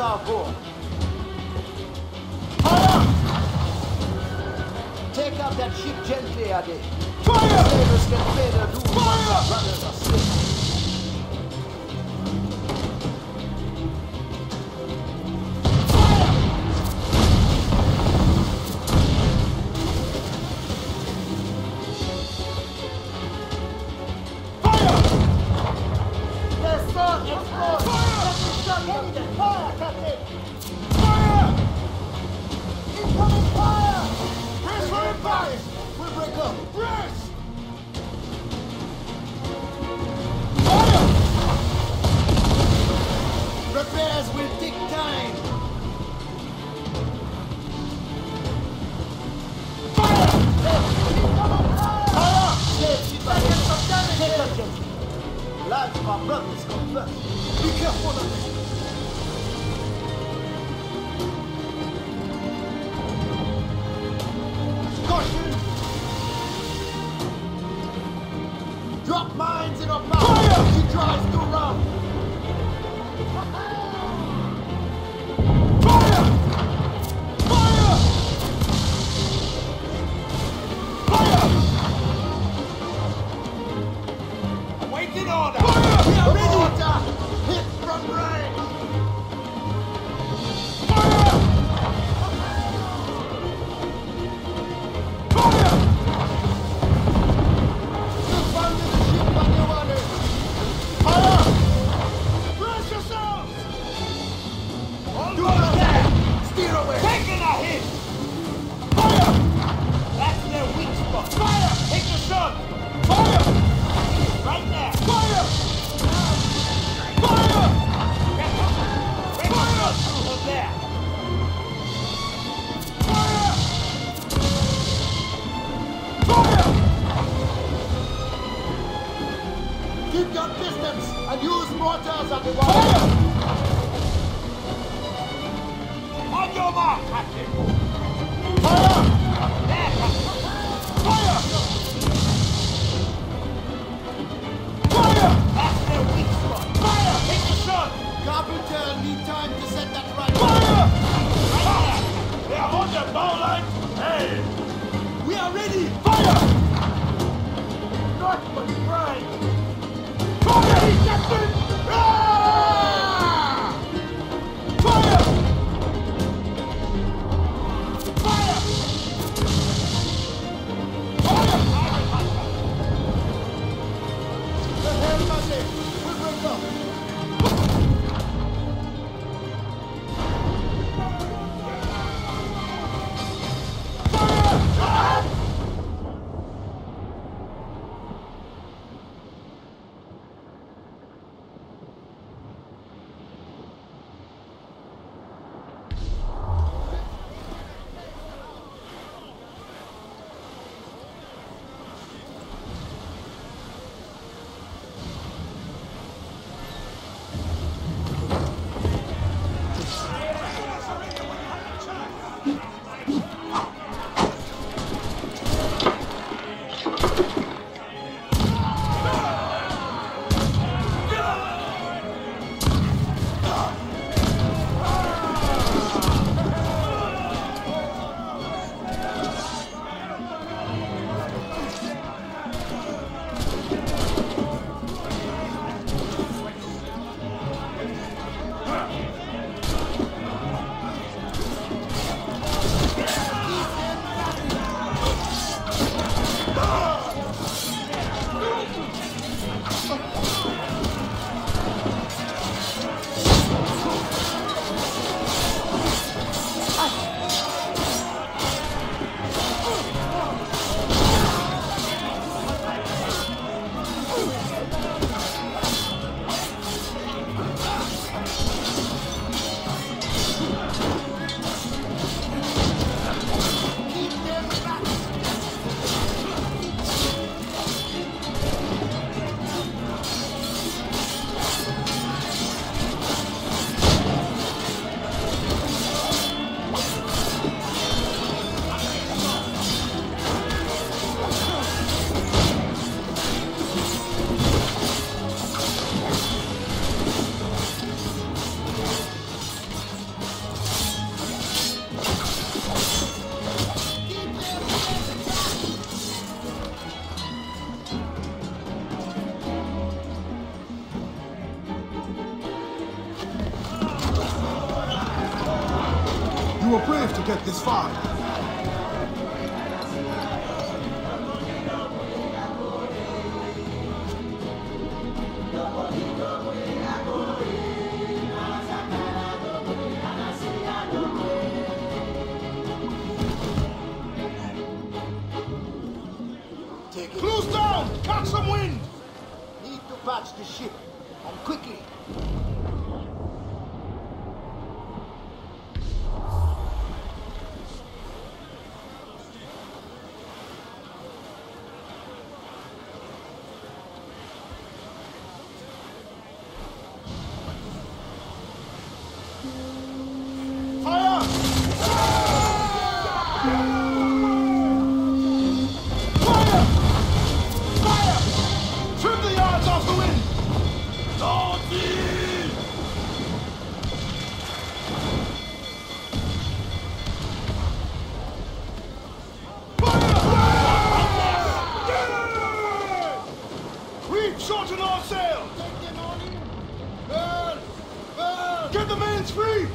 Bravo! Take out that ship gently, Ade. Fire! Sailors can pay their dues once our brothers are sick. Repairs will take time. Fire! Fire! Get some damage here. Lives of our brothers come first. Be careful of them. Caution! Drop mines in our path. Fire! She tries to run. Keep your distance and use mortars at the wall. On your mark, Captain. Fire! There, Captain. Fire! Fire! That's their weak spot. Fire! Take the shot! Carpenter, need time to set that right. Fire! Right there! They are on the bow line. Hey! We are ready! Fire! Not but right! Fire! Captain! Ah! Fire! Fire! Fire! The hell, Master! We break up! Fire! Ah! You were brave to get this far. Close down! Catch some wind! Need to patch the ship. And quickly. Fire! Trim the yards off the wind! Reef, shorten all sail! Burn! Burn! Get the mains free!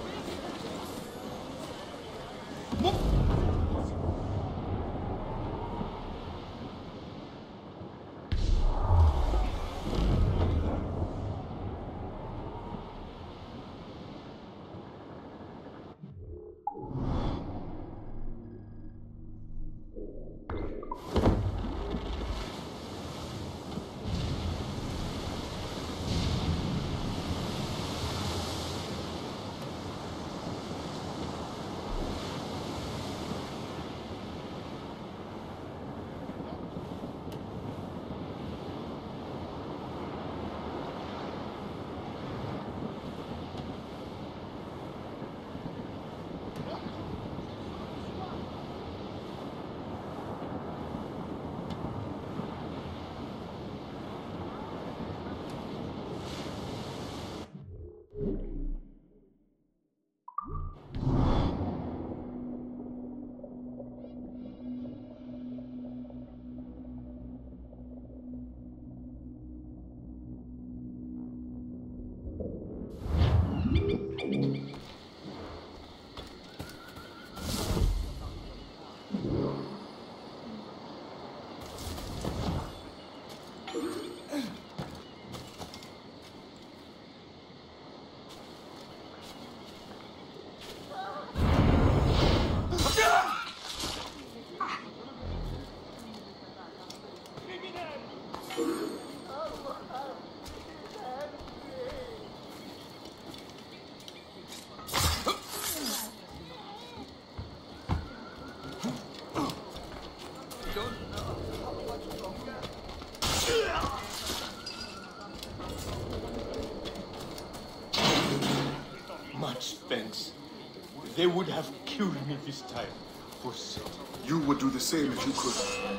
Much thanks. They would have killed me this time, for certain. You would do the same if you could.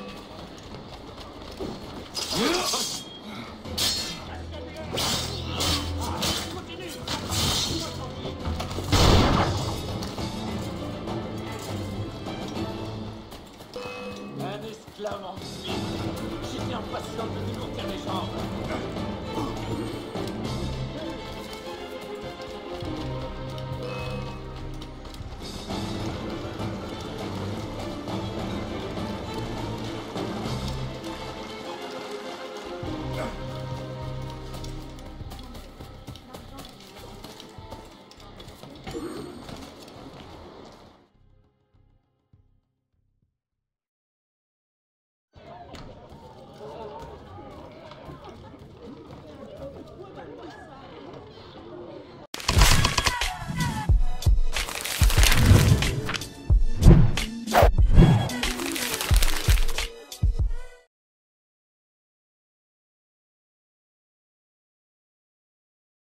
Un esclave en fuite. J'étais impatient de démonter mes jambes.